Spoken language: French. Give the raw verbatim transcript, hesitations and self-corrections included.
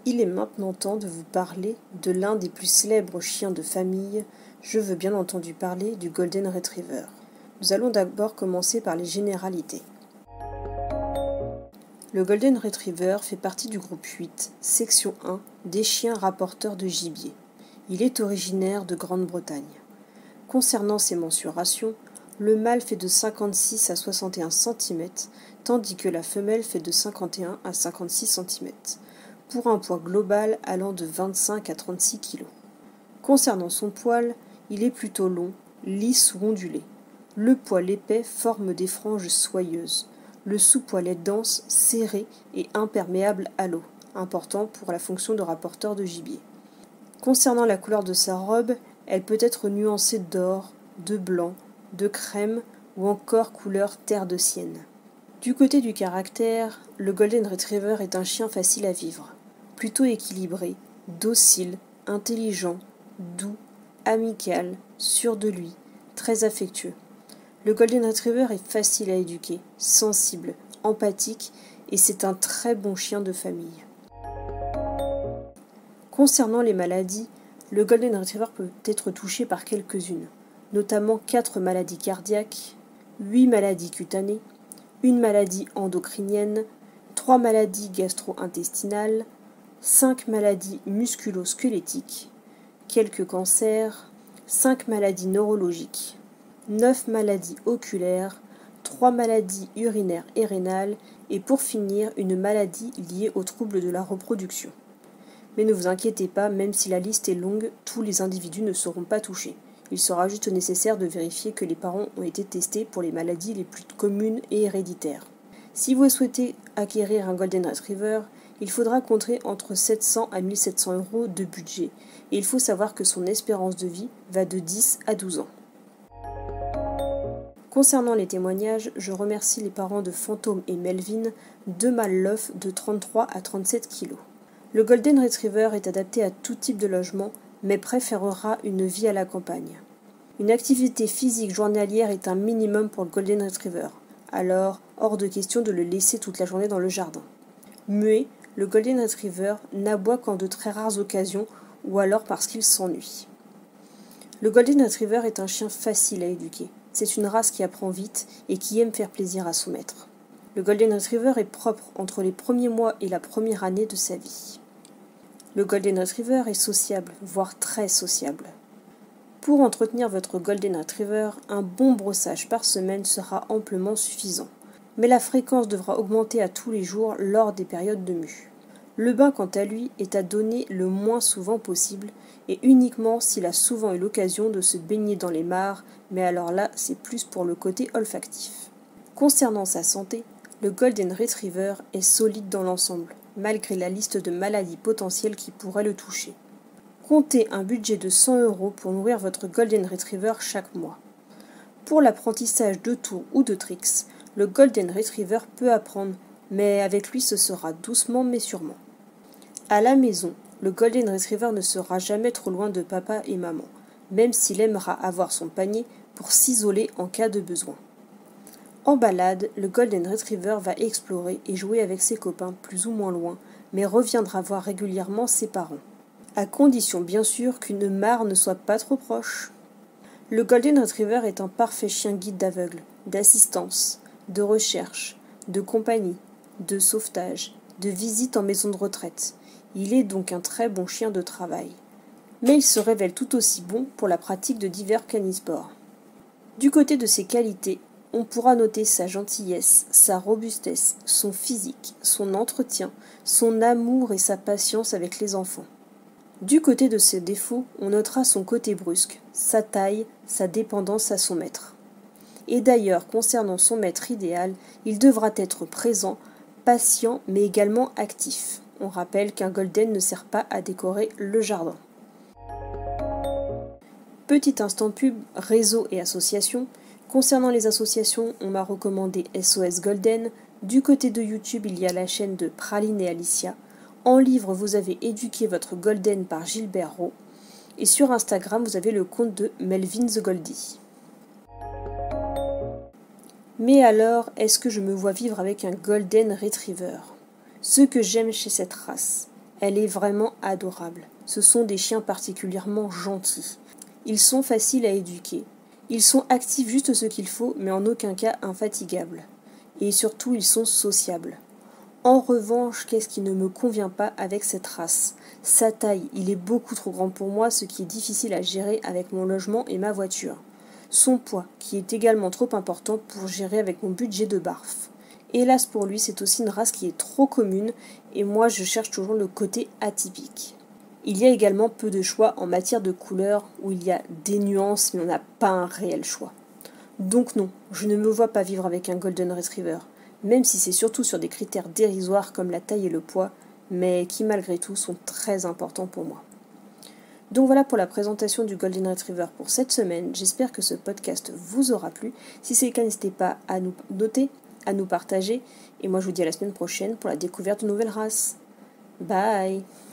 Il est maintenant temps de vous parler de l'un des plus célèbres chiens de famille. Je veux bien entendu parler du Golden Retriever. Nous allons d'abord commencer par les généralités. Le Golden Retriever fait partie du groupe huit, section un, des chiens rapporteurs de gibier. Il est originaire de Grande-Bretagne. Concernant ses mensurations, le mâle fait de cinquante-six à soixante et un centimètres, tandis que la femelle fait de cinquante et un à cinquante-six centimètres, pour un poids global allant de vingt-cinq à trente-six kilos. Concernant son poil, il est plutôt long, lisse ou ondulé. Le poil épais forme des franges soyeuses. Le sous-poil est dense, serré et imperméable à l'eau, important pour la fonction de rapporteur de gibier. Concernant la couleur de sa robe, elle peut être nuancée d'or, de blanc, de crème ou encore couleur terre de sienne. Du côté du caractère, le Golden Retriever est un chien facile à vivre, plutôt équilibré, docile, intelligent, doux, amical, sûr de lui, très affectueux. Le Golden Retriever est facile à éduquer, sensible, empathique et c'est un très bon chien de famille. Concernant les maladies, le Golden Retriever peut être touché par quelques-unes, notamment quatre maladies cardiaques, huit maladies cutanées, une maladie endocrinienne, trois maladies gastro-intestinales, cinq maladies musculo-squelettiques, quelques cancers, cinq maladies neurologiques, neuf maladies oculaires, trois maladies urinaires et rénales et pour finir une maladie liée aux troubles de la reproduction. Mais ne vous inquiétez pas, même si la liste est longue, tous les individus ne seront pas touchés. Il sera juste nécessaire de vérifier que les parents ont été testés pour les maladies les plus communes et héréditaires. Si vous souhaitez acquérir un Golden Retriever, il faudra compter entre sept cents à mille sept cents euros de budget, et il faut savoir que son espérance de vie va de dix à douze ans. Concernant les témoignages, je remercie les parents de Fantôme et Melvin, deux mâles lofs de trente-trois à trente-sept kilos. Le Golden Retriever est adapté à tout type de logement, mais préférera une vie à la campagne. Une activité physique journalière est un minimum pour le Golden Retriever, alors hors de question de le laisser toute la journée dans le jardin. Muet, le Golden Retriever n'aboie qu'en de très rares occasions ou alors parce qu'il s'ennuie. Le Golden Retriever est un chien facile à éduquer. C'est une race qui apprend vite et qui aime faire plaisir à son maître. Le Golden Retriever est propre entre les premiers mois et la première année de sa vie. Le Golden Retriever est sociable, voire très sociable. Pour entretenir votre Golden Retriever, un bon brossage par semaine sera amplement suffisant. Mais la fréquence devra augmenter à tous les jours lors des périodes de mue. Le bain, quant à lui, est à donner le moins souvent possible et uniquement s'il a souvent eu l'occasion de se baigner dans les mares, mais alors là, c'est plus pour le côté olfactif. Concernant sa santé, le Golden Retriever est solide dans l'ensemble, malgré la liste de maladies potentielles qui pourraient le toucher. Comptez un budget de cent euros pour nourrir votre Golden Retriever chaque mois. Pour l'apprentissage de tours ou de tricks, le Golden Retriever peut apprendre, mais avec lui ce sera doucement mais sûrement. À la maison, le Golden Retriever ne sera jamais trop loin de papa et maman, même s'il aimera avoir son panier pour s'isoler en cas de besoin. En balade, le Golden Retriever va explorer et jouer avec ses copains plus ou moins loin, mais reviendra voir régulièrement ses parents. À condition bien sûr qu'une mare ne soit pas trop proche. Le Golden Retriever est un parfait chien guide d'aveugle, d'assistance, de recherche, de compagnie, de sauvetage, de visite en maison de retraite. Il est donc un très bon chien de travail. Mais il se révèle tout aussi bon pour la pratique de divers canisports. Du côté de ses qualités, on pourra noter sa gentillesse, sa robustesse, son physique, son entretien, son amour et sa patience avec les enfants. Du côté de ses défauts, on notera son côté brusque, sa taille, sa dépendance à son maître. Et d'ailleurs, concernant son maître idéal, il devra être présent, patient mais également actif. On rappelle qu'un Golden ne sert pas à décorer le jardin. Petit instant pub, réseau et association. Concernant les associations, on m'a recommandé S O S Golden. Du côté de YouTube, il y a la chaîne de Praline et Alicia. En livre, vous avez Éduquer votre Golden par Gilbert Rowe. Et sur Instagram, vous avez le compte de Melvin the Goldie. Mais alors, est-ce que je me vois vivre avec un Golden Retriever? Ce que j'aime chez cette race, Elle est vraiment adorable. Ce sont des chiens particulièrement gentils. Ils sont faciles à éduquer. Ils sont actifs juste ce qu'il faut, mais en aucun cas infatigables. Et surtout, ils sont sociables. En revanche, qu'est-ce qui ne me convient pas avec cette race? Sa taille, il est beaucoup trop grand pour moi, ce qui est difficile à gérer avec mon logement et ma voiture. Son poids, qui est également trop important pour gérer avec mon budget de barf. Hélas pour lui, c'est aussi une race qui est trop commune, et moi je cherche toujours le côté atypique. Il y a également peu de choix en matière de couleurs, où il y a des nuances, mais on n'a pas un réel choix. Donc non, je ne me vois pas vivre avec un Golden Retriever, même si c'est surtout sur des critères dérisoires comme la taille et le poids, mais qui malgré tout sont très importants pour moi. Donc voilà pour la présentation du Golden Retriever pour cette semaine. J'espère que ce podcast vous aura plu. Si c'est le cas, n'hésitez pas à nous noter, à nous partager. Et moi, je vous dis à la semaine prochaine pour la découverte de nouvelles races. Bye!